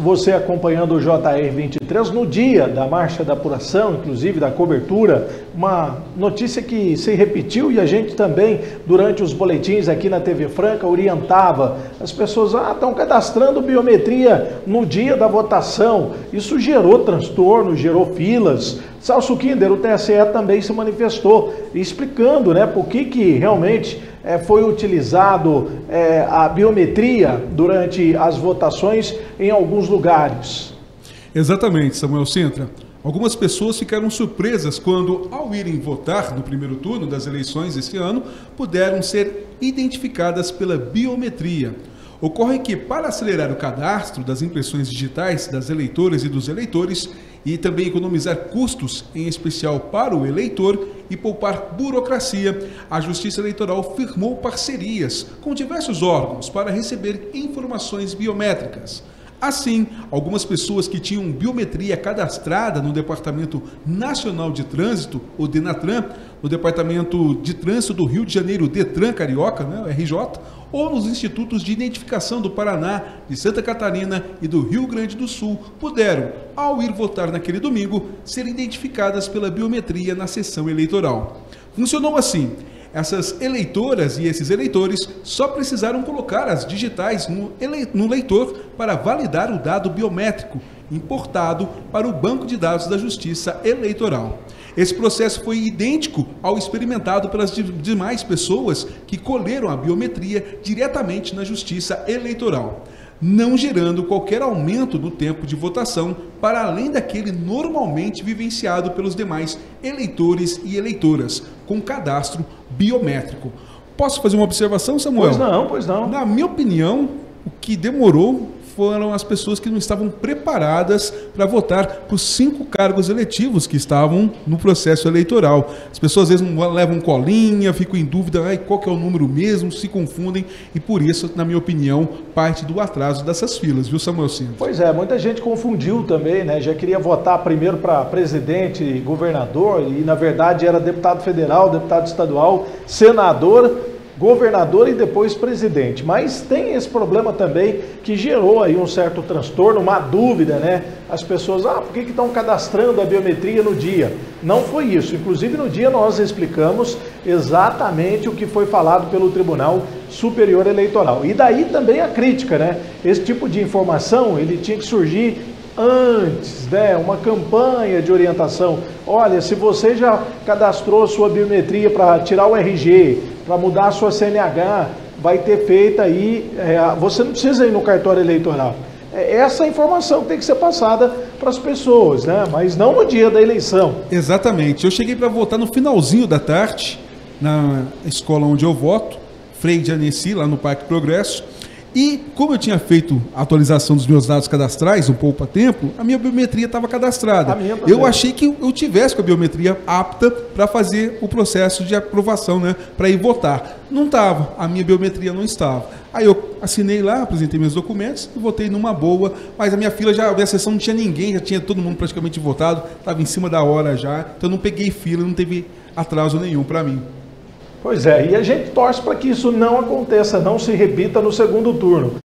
você acompanhando o JR 23 no dia da marcha da apuração, inclusive da cobertura, uma notícia que se repetiu e a gente também, durante os boletins aqui na TV Franca, orientava as pessoas, estão cadastrando biometria no dia da votação. Isso gerou transtorno, gerou filas. Celso Kinder, o TSE também se manifestou, explicando, né, por que realmente foi utilizado a biometria durante as votações em alguns lugares. Exatamente, Samuel Sintra. Algumas pessoas ficaram surpresas quando, ao irem votar no primeiro turno das eleições esse ano, puderam ser identificadas pela biometria. Ocorre que, para acelerar o cadastro das impressões digitais das eleitoras e dos eleitores e também economizar custos, em especial para o eleitor, e poupar burocracia, a Justiça Eleitoral firmou parcerias com diversos órgãos para receber informações biométricas. Assim, algumas pessoas que tinham biometria cadastrada no Departamento Nacional de Trânsito, o DENATRAN, no Departamento de Trânsito do Rio de Janeiro, DETRAN Carioca, né, o RJ, ou nos Institutos de Identificação do Paraná, de Santa Catarina e do Rio Grande do Sul, puderam, ao ir votar naquele domingo, ser identificadas pela biometria na sessão eleitoral. Funcionou assim. Essas eleitoras e esses eleitores só precisaram colocar as digitais no leitor para validar o dado biométrico importado para o Banco de Dados da Justiça Eleitoral. Esse processo foi idêntico ao experimentado pelas demais pessoas que colheram a biometria diretamente na Justiça Eleitoral, não gerando qualquer aumento no tempo de votação para além daquele normalmente vivenciado pelos demais eleitores e eleitoras, com cadastro biométrico. Posso fazer uma observação, Samuel? Pois não. Na minha opinião, o que demorou foram as pessoas que não estavam preparadas para votar para os 5 cargos eletivos que estavam no processo eleitoral. As pessoas às vezes não levam colinha, ficam em dúvida, qual que é o número mesmo, se confundem e por isso, na minha opinião, parte do atraso dessas filas, viu, Samuel Sintra? Pois é, muita gente confundiu também, né? Já queria votar primeiro para presidente, governador e na verdade era deputado federal, deputado estadual, senador, governador e depois presidente. Mas tem esse problema também que gerou aí um certo transtorno, uma dúvida, né? As pessoas, por que estão cadastrando a biometria no dia? Não foi isso. Inclusive no dia nós explicamos exatamente o que foi falado pelo Tribunal Superior Eleitoral. E daí também a crítica, né? Esse tipo de informação, ele tinha que surgir antes, né? Uma campanha de orientação. Olha, se você já cadastrou sua biometria para tirar o RG, para mudar a sua CNH, vai ter feita aí, você não precisa ir no cartório eleitoral. Essa informação tem que ser passada para as pessoas, né? Mas não no dia da eleição. Exatamente. Eu cheguei para votar no finalzinho da tarde, na escola onde eu voto, Frei de Annecy, lá no Parque Progresso. E como eu tinha feito a atualização dos meus dados cadastrais, um pouco a tempo, a minha biometria estava cadastrada. Eu achei que eu tivesse com a biometria apta para fazer o processo de aprovação, né, para ir votar. Não estava, a minha biometria não estava. Aí eu assinei lá, apresentei meus documentos e votei numa boa, mas a minha fila já, a minha sessão não tinha ninguém, já tinha todo mundo praticamente votado, estava em cima da hora já, então eu não peguei fila, não teve atraso nenhum para mim. Pois é, e a gente torce para que isso não aconteça, não se repita no segundo turno.